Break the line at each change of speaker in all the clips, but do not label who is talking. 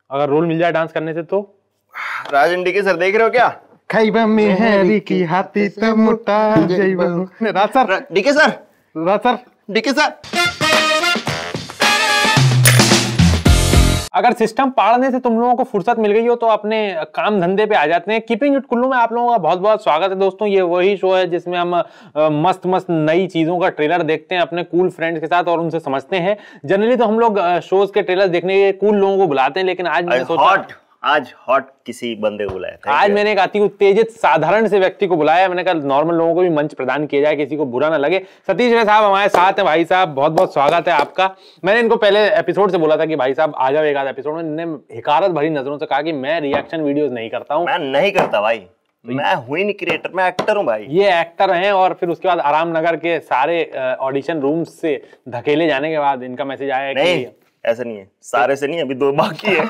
अगर रोल मिल जाए डांस करने से तो?
राजन डीके सर देख रहे हो क्या?
खाइबा में हैरी की हाथी तो मोटा जाइबा। Raj sir,
DK sir,
Raj sir,
DK sir.
अगर सिस्टम पाड़ने से तुम लोगों को फुर्सत मिल गई हो तो अपने काम धंधे पे आ जाते हैं। कीपिंग इट कुल्लू में आप लोगों का बहुत बहुत स्वागत है दोस्तों। ये वही शो है जिसमें हम मस्त मस्त नई चीजों का ट्रेलर देखते हैं अपने कूल फ्रेंड्स के साथ और उनसे समझते हैं। जनरली तो हम लोग शोज के ट्रेलर देखने के कूल लोगों को बुलाते हैं, लेकिन आज मैंने सोचा
आज हॉट किसी बंदे को बुलाया था।
आज मैंने एक अति उत्तेजित साधारण से व्यक्ति को बुलाया। मैंने कहा नॉर्मल लोगों को भी मंच प्रदान किया जाए, किसी को बुरा ना लगे। सतीश रे साहब हमारे साथ हैं। भाई साहब बहुत बहुत स्वागत है आपका। मैंने इनको पहले एपिसोड से बोला था कि भाई साहब आ जाओ एक आध एपिसोड में। इन्होंने हिकारत भरी नजरों से कहा कि मैं रिएक्शन वीडियोस नहीं करता हूँ।
मैं नहीं करता भाई, मैं हुई नहीं क्रिएटर, मैं एक्टर हूँ भाई।
ये एक्टर हैं और फिर उसके बाद आराम नगर के सारे ऑडिशन रूम्स से धकेले जाने के बाद इनका मैसेज आया
नहीं, ऐसा नहीं है, सारे से नहीं, अभी 2 बाकी है।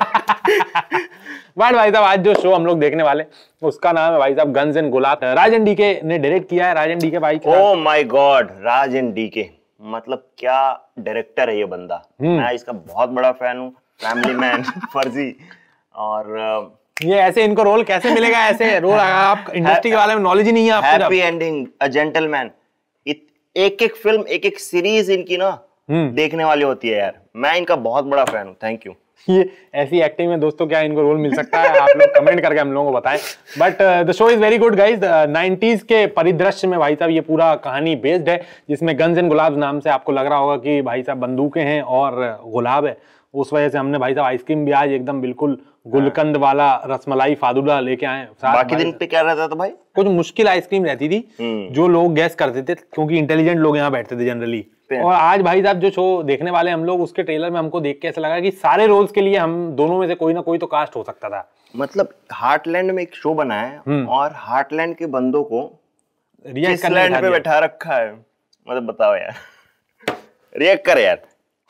बट भाई साहब आज जो शो हम लोग देखने वाले उसका नाम है भाई साहब गन्स एंड गुलाब। राजन डीके ने डायरेक्ट किया है। राजन डीके भाई,
oh my god, Rajan DK मतलब क्या डायरेक्टर है ये बंदा। मैं इसका बहुत बड़ा फैन हूँ, फैमिली मैन, फर्जी। और
ये ऐसे इनको रोल कैसे मिलेगा? ऐसे रोल आप इंडस्ट्री के बारे में नॉलेज ही नहीं है आपको।
हैप्पी एंडिंग, अ जेंटलमैन, एक एक फिल्म, एक एक सीरीज इनकी ना देखने वाली होती है यार। मैं इनका बहुत बड़ा फैन हूँ। Thank you.
ये ऐसी एक्टिंग में दोस्तों क्या इनको रोल मिल सकता है? आप लोग कमेंट करके हम लोगों को बताएं। But the show is very good guys. 90s के परिदृश्य में भाई साहब ये पूरा कहानी बेस्ड है, जिसमें गन्स एंड गुलाब नाम से आपको लग रहा होगा कि भाई साहब बंदूकें हैं और गुलाब है। उस वजह से हमने भाई साहब आइसक्रीम भी आज एकदम बिल्कुल गुलकंद वाला रसमलाई फालूदा लेके आए।
बाकी दिन पे क्या रहता था भाई?
कुछ मुश्किल आइसक्रीम रहती थी जो लोग गैस करते थे, क्योंकि इंटेलिजेंट लोग यहाँ बैठते थे जनरली। और आज भाई साहब जो शो देखने वाले हम लोग, उसके ट्रेलर में हमको देख के ऐसा लगा कि सारे रोल्स के लिए हम दोनों में से कोई ना कोई तो कास्ट हो सकता था।
मतलब हार्टलैंड में एक शो बना है और हार्टलैंड के बंदों को रिएक्ट करने पे बैठा रखा है। मतलब बताओ यार, रिएक्ट कर यार।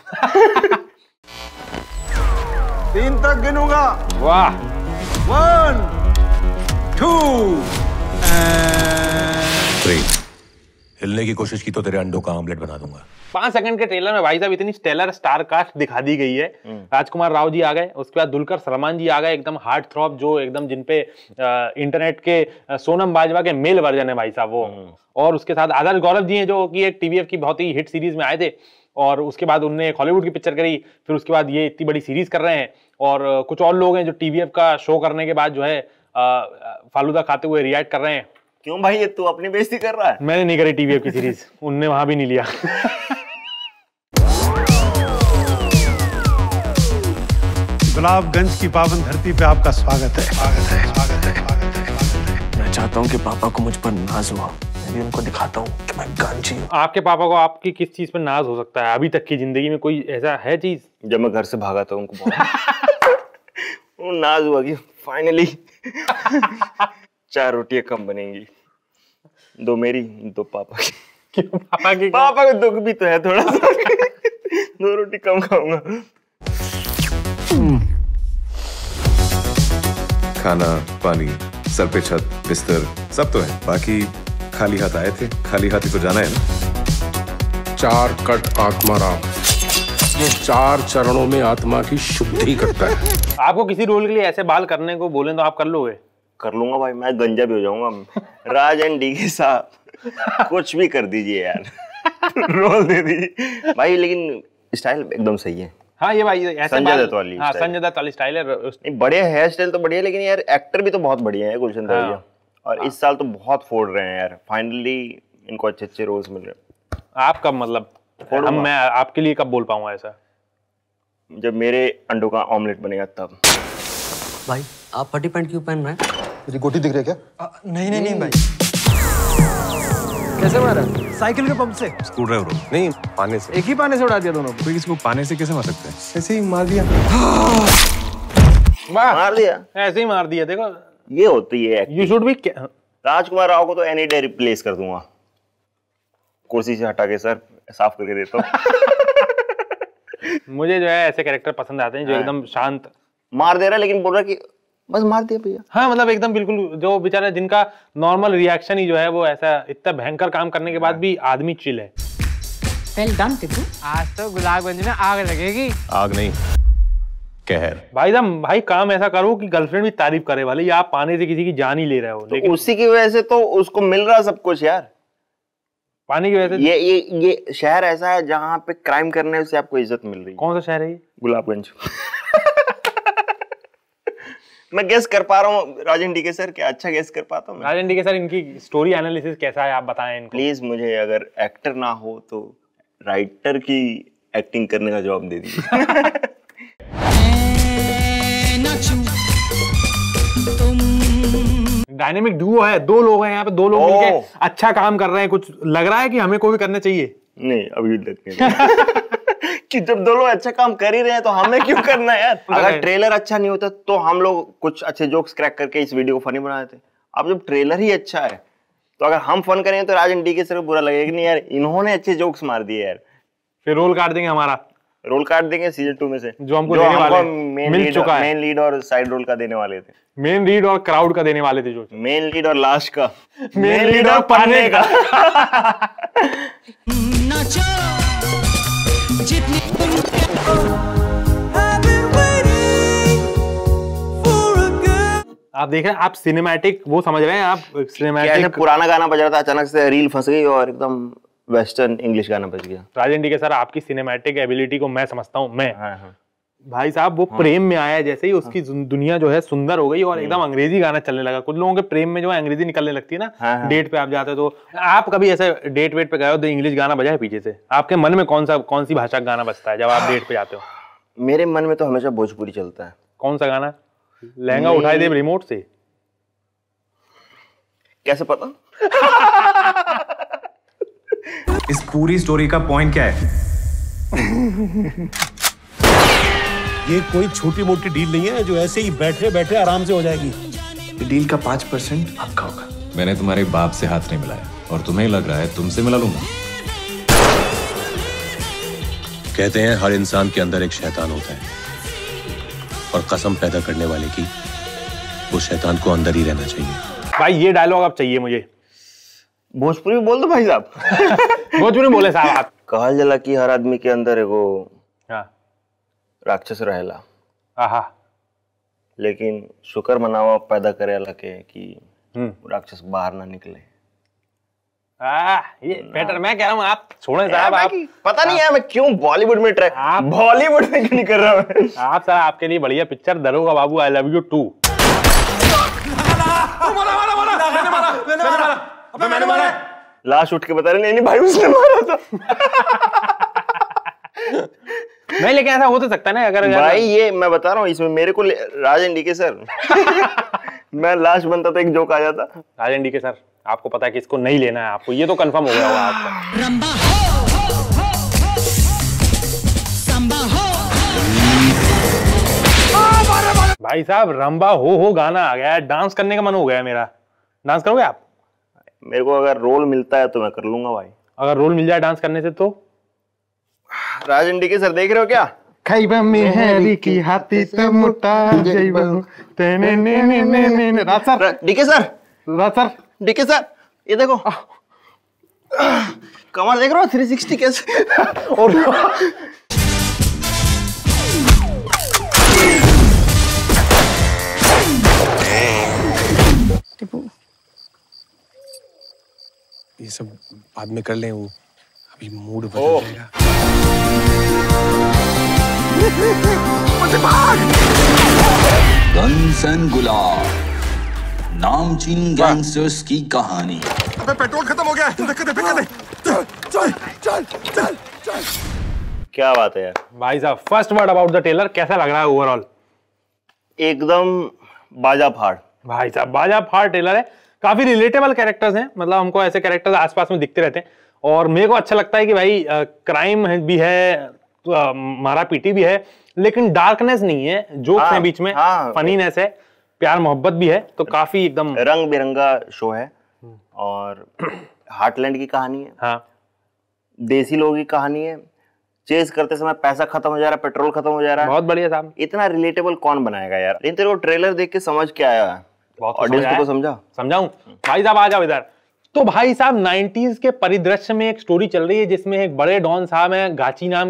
3 तक गिनूंगा।
वाह।
1 2
3। हिलने की कोशिश की तो तेरे अंडों का ऑमलेट बना दूंगा।
5 सेकंड के ट्रेलर में भाई साहब इतनी स्टेलर स्टार कास्ट दिखा दी गई है। राजकुमार राव जी आ गए, उसके बाद दुलकर सलमान जी आ गए, एकदम हार्ट थ्रॉब, जो एकदम जिनपे इंटरनेट के सोनम बाजवा के मेल वर्जन है भाई साहब वो। और उसके साथ आदर्श गौरव जी हैं, जो कि एक टीवीएफ की बहुत ही हिट सीरीज में आए थे और उसके बाद उनने एक हॉलीवुड की पिक्चर करी, फिर उसके बाद ये इतनी बड़ी सीरीज कर रहे हैं। और कुछ और लोग हैं जो टीवीएफ का शो करने के बाद जो है फालूदा खाते हुए रिएक्ट कर रहे हैं।
क्यों भाई, ये तू अपनी बेइज्जती कर रहा है?
मैंने नहीं करी टीवीएफ की सीरीज, उनने वहां भी नहीं लिया।
गुलाबगंज की पावन धरती पे आपका स्वागत है। स्वागत है, स्वागत है, स्वागत है।
मैं चाहता हूँ कि पापा को मुझ पर नाज हुआ। मैं भी उनको दिखाता हूँ कि मैं गांची हूँ।
आपके पापा को आपकी किस चीज पर नाज हो सकता है? अभी तक की जिंदगी में कोई ऐसा है चीज?
जब मैं घर से भागा था उनको बहुत वो नाज हुआ कि फाइनली 4 रोटियां कम बनेंगी, 2 मेरी 2 पापा की।
क्यों पापा की?
पापा को दुख भी तो है थोड़ा सा। 2 रोटी कम खाऊंगा।
खाना, पानी, सर पे छत, बिस्तर सब तो है। बाकी खाली हाथ आए थे, खाली हाथ ही तो जाना है ना।
4 कट आत्मा राम, ये 4 चरणों में आत्मा की शुद्धि करता है।
आपको किसी रोल के लिए ऐसे बाल करने को बोले तो आप कर लोगे?
कर लूंगा भाई, मैं गंजा भी हो जाऊंगा। राजन डीके साहब कुछ भी कर दीजिए यार। रोल दे दीजिए भाई, लेकिन स्टाइल एकदम सही है।
हाँ ये भाई ऐसे
संजय दत्त वाली।
हाँ संजय दत्त वाली स्टाइल है।
नहीं बढ़िया, हेयर स्टाइल तो बढ़िया, लेकिन यार एक्टर भी तो बहुत बढ़िया है गुलशन दरिया। और इस साल तो बहुत फोड़ रहे हैं यार, फाइनली इनको अच्छे अच्छे रोल्स मिल रहे हैं।
आप कब मतलब मैं आपके लिए कब बोल पाऊंगा ऐसा?
जब मेरे अंडों का ऑमलेट बनेगा तब।
भाई आप फटी पैंट क्यों पहन रहे हैं?
मेरी गोटी दिख रही है क्या?
नहीं भाई। कैसे मारा?
साइकिल के पंप से।
स्क्रू ड्राइवर नहीं, पाने से।
एक ही पाने से उड़ा दिया दोनों को।
कोई किसी को पाने से कैसे मार सकते हैं?
ऐसे ही मार दिया।
मार दिया,
ऐसे ही मार दिया। देखो
ये होती है।
You should be.
Rajkummar Rao को तो एनी डे रिप्लेस कर दूंगा, कुर्सी से हटा के सर साफ करके देता हूँ।
मुझे जो है ऐसे कैरेक्टर पसंद आते हैं जो एकदम शांत।
मार दे रहा है लेकिन बोल रहा है कि बस मार दिया भैया।
हाँ मतलब एकदम बिल्कुल जो बेचारा जिनका नॉर्मल रिएक्शन ही जो है वो ऐसा, इतना भयंकर काम करने के बाद भी आदमी चिल है।
Well done Tipu. आज तो गुलाबगंज में आग लगेगी।
आग नहीं, कहर।
भाई साहब, भाई काम ऐसा करो कि गर्लफ्रेंड भी तारीफ करे वाली, आप पाने से किसी की जान ही ले रहे हो।
तो
लेकिन
उसी की वजह से तो उसको मिल रहा सब कुछ यार।
पानी की वजह से
ये शहर ऐसा है जहाँ पे क्राइम करने से आपको इज्जत मिल रही है।
कौन सा शहर है ये?
गुलाबगंज। मैं गेस कर पा रहा हूँ राजन डीके सर, क्या अच्छा गेस कर पाता हूँ?
राजन डी के सर, इनकी स्टोरी एनालिसिस कैसा है आप बताएं इनको।
प्लीज मुझे अगर एक्टर ना हो तो राइटर की एक्टिंग करने का जॉब दे दीजिए।
डायनेमिक डुओ है, दो लोग हैं यहाँ पे, दो लोग मिलके अच्छा काम कर रहे हैं। कुछ लग रहा है कि हमें को भी करना चाहिए?
नहीं, अभी तक नहीं। कि जब दो लोग अच्छा काम कर ही रहे हैं तो हमें क्यों करना है यार? अगर ट्रेलर अच्छा नहीं होता तो हम लोग कुछ अच्छे जोक्स क्रैक करके इस वीडियो को फनी बना देते। अब जब ट्रेलर ही अच्छा है तो अगर हम फन करेंगे तो राजन डी के सर को बुरा लगेगा कि नहीं यार इन्होंने अच्छे जोक्स मार दिए यार।
फिर रोल काट देंगे हमारा,
रोल काट देंगे सीजन 2 में से
जो हमको देने वाले
मेन लीड और साइड रोल का देने वाले थे।
मेन लीड और क्राउड का देने वाले थे। जो
मेन लीड और लास्ट का,
मेन लीड और पढ़ने का। आप देख रहे हैं, आप सिनेमैटिक वो समझ रहे हैं, आप सिनेमैटिक।
पुराना गाना बज रहा था, अचानक से रील फंस गई और एकदम वेस्टर्न इंग्लिश गाना बज गया।
राजन डी के सर, आपकी सिनेमैटिक एबिलिटी को मैं समझता हूँ। मैं
हाँ।
भाई साहब, वो प्रेम में आया जैसे ही उसकी दुनिया जो है सुंदर हो गई और एकदम अंग्रेजी गाना चलने लगा। कुछ लोगों के प्रेम में जो है अंग्रेजी निकलने लगती है ना। डेट पे आप जाते हो तो आप कभी ऐसे डेट वेट पे गए हो तो इंग्लिश गाना बजा है पीछे से? आपके मन में कौन सी भाषा का गाना बजता है जब आप डेट पे जाते हो?
मेरे मन में तो हमेशा भोजपुरी चलता है।
कौन सा गाना? लहंगा उठाई दे रिमोट से।
कैसे पता?
इस पूरी स्टोरी का पॉइंट क्या है?
ये कोई छोटी मोटी डील नहीं है जो ऐसे ही बैठे बैठे आराम से हो जाएगी।
डील का 5% आपका होगा।
मैंने तुम्हारे बाप से हाथ नहीं मिलाया और तुम्हें लग रहा है तुमसे मिला लूंगा।
कहते हैं हर इंसान के अंदर एक शैतान होता है और कसम पैदा करने वाले की वो शैतान को अंदर ही रहना चाहिए।
भाई ये डायलॉग अब चाहिए मुझे।
भोजपुरी बोल दो भाई साहब।
भोजपुरी बोले साहब आप।
कहल जला कि हर आदमी के अंदर एगो राक्षस रहेला।
आहा।
लेकिन शुक्र मनावा पैदा करेला के कि राक्षस बाहर ना निकले।
ये बेटर मैं कह रहा हूँ, आप छोड़े साहब। आप
पता नहीं है मैं क्यों बॉलीवुड में बॉलीवुड में क्यों नहीं कर रहा हूँ।
आप सर, आपके लिए बढ़िया पिक्चर दरोगा बाबू आई लव यू 2।
मैंने मारा।
लास्ट उठ के बता रहे नहीं भाई उसने मारा था।
नहीं, लेकिन ऐसा हो तो सकता है ना। अगर
भाई ये मैं बता रहा हूँ, इसमें मेरे को राजन डी के सर मैं लास्ट बनता तो एक जोक आ जाता।
राजन डी के सर, आपको पता है कि इसको नहीं लेना है आपको, ये तो कंफर्म हो गया होगा आपका। भाई साहब, रंबा हो गाना आ गया है, डांस करने का मन हो गया है मेरा। डांस करोगे आप?
मेरे को अगर रोल मिलता है तो मैं कर लूंगा भाई।
अगर रोल मिल जाए डांस करने से तो?
राजन डी के सर देख रहे हो क्या?
खाइबा में हैरी की हाथी त मुटा जइबो तेने ने ने रात सर।
डीके सर,
रात सर,
डीके सर ये देखो कमर देख रहे हो 360 कैसे। और
ये सब बाद में कर लें, वो अभी मूड बदल जाएगा।
गन्स एंड गुलाब, नामचीन गैंगस्टर्स की कहानी।
अबे पेट्रोल खत्म हो गया है, चल चल चल चल।
क्या बात है यार।
भाई साहब, first word about the trailer, कैसा लग रहा है ओवरऑल?
एकदम बाजा फाड़।
भाई साहब, बाजा फाड़ टेलर है। काफी रिलेटेबल कैरेक्टर्स हैं, मतलब हमको ऐसे कैरेक्टर्स आसपास में दिखते रहते हैं और मेरे को अच्छा लगता है कि भाई क्राइम भी है, मारा पीटी भी है, लेकिन डार्कनेस नहीं है, जोक्स हैं बीच में, फनीनेस है, प्यार मोहब्बत भी है, तो काफी एकदम
रंग बिरंगा शो है। और हार्टलैंड की कहानी है।
हाँ,
देसी लोगों की कहानी है। चेस करते समय पैसा खत्म हो जा रहा है, पेट्रोल खत्म हो जा रहा है।
बहुत बढ़िया साहब।
इतना रिलेटेबल कौन बनाएगा यार? लेकिन तेरे को ट्रेलर देख के समझ के आया, ऑडियंस को समझा।
समझाऊं? भाई साहब आ जाओ इधर। तो भाई साहब 90s के परिदृश्य में एक स्टोरी चल रही है जिसमें एक बड़े डॉन साहब हैं गाची नाम के,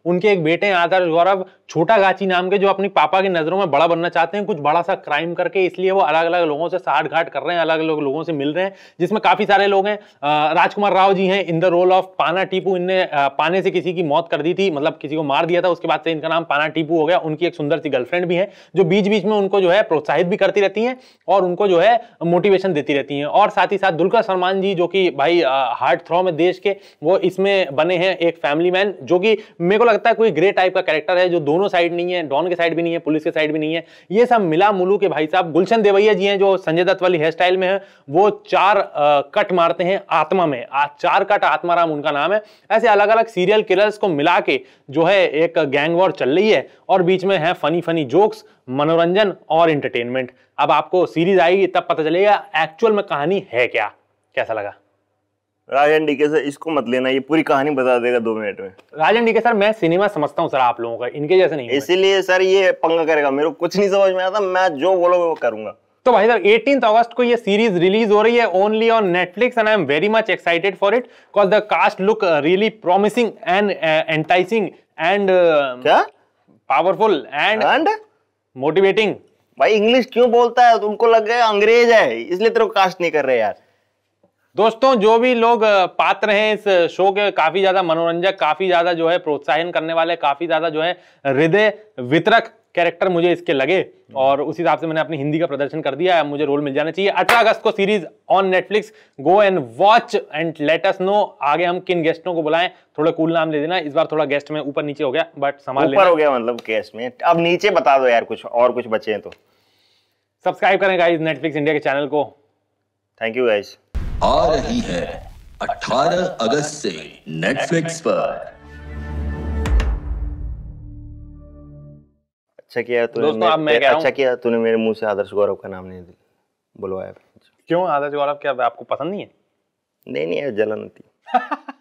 उनके एक बेटे हैं आदर्श गौरव, छोटा गाची नाम के, जो अपनी पापा की नजरों में बड़ा बनना चाहते हैं, कुछ बड़ा सा क्राइम करके, इसलिए वो अलग अलग लोगों से साठ घाट कर रहे हैं, अलग अलग लोगों से मिल रहे हैं, जिसमें काफी सारे लोग हैं। राजकुमार राव जी हैं इन द रोल ऑफ पाना टीपू। इनने पाने से किसी की मौत कर दी थी, मतलब किसी को मार दिया था, उसके बाद से इनका नाम पाना टीपू हो गया। उनकी एक सुंदर सी गर्लफ्रेंड भी है जो बीच बीच में उनको जो है प्रोत्साहित भी करती रहती हैं और उनको जो है मोटिवेशन देती रहती हैं। और साथ ही साथ दुलकर सलमान जी, जो कि भाई हार्ट थ्रॉब में देश के, वो इसमें बने हैं एक फैमिली मैन, जो कि मेरे को लगता है कोई ग्रे टाइप का कैरेक्टर है, जो दोनों साइड नहीं है, डॉन के साइड भी नहीं है, पुलिस के साइड भी नहीं है, ये सब मिला मुलू के भाई साहब। गुलशन देवैया जी हैं जो संजय दत्त वाली हेयर स्टाइल में है, वो 4 कट मारते हैं आत्मा में, 4 कट आत्माराम उनका नाम है। ऐसे अलग अलग सीरियल किलर्स को मिला के जो है एक गैंग वॉर चल रही है और बीच में है फनी फनी जोक्स, मनोरंजन और एंटरटेनमेंट। अब आपको सीरीज आएगी तब पता चलेगा एक्चुअल में कहानी है क्या। कैसा लगा?
राजन डीके सर, इसको मत लेना, ये पूरी कहानी बता देगा 2 मिनट में।
राजन डीके सर, मैं सिनेमा समझता हूँ सर आप लोगों का, इनके जैसे नहीं।
इसीलिए सर ये पंगा करेगा, मेरे को कुछ नहीं समझ में आता, मैं जो बोलोगे वो करूंगा।
तो भाई साहब 18 अगस्त को ये सीरीज रिलीज हो रही है only on Netflix and I am very much excited for it because the cast look really promising and enticing and
क्या
पावरफुल एंड मोटिवेटिंग।
भाई इंग्लिश क्यों बोलता है? तुमको लग गया अंग्रेज है, इसलिए तेरे को कास्ट नहीं कर रहे यार।
दोस्तों, जो भी लोग पात्र हैं इस शो के, काफी ज्यादा मनोरंजक, काफी ज्यादा जो है प्रोत्साहन करने वाले, काफी ज्यादा जो है हृदय वितरक कैरेक्टर मुझे इसके लगे और उस हिसाब से मैंने अपनी हिंदी का प्रदर्शन कर दिया। अब मुझे रोल मिल जाना चाहिए। 18 अगस्त को series on Netflix, go and watch and let us know आगे हम किन गेस्टों को बुलाएं। थोड़ा कूल नाम ले देना, इस बार थोड़ा गेस्ट में ऊपर नीचे हो गया बट संभाल लेना।
ऊपर हो गया मतलब गेस्ट में, अब नीचे बता दो यार, कुछ और कुछ बचे हैं तो।
सब्सक्राइब करें गाइस नेटफ्लिक्स इंडिया के चैनल को।
Thank you guys.
आ रही है 18 अगस्त से नेटफ्लिक्स पर।
अच्छा किया तूने,
दोस्तों अब मैं कह रहा हूं,
अच्छा किया तूने मेरे मुंह से आदर्श गौरव का नाम नहीं बुलवाया।
क्यों आदर्श गौरव, क्या आपको पसंद नहीं है?
नहीं, जलन होती।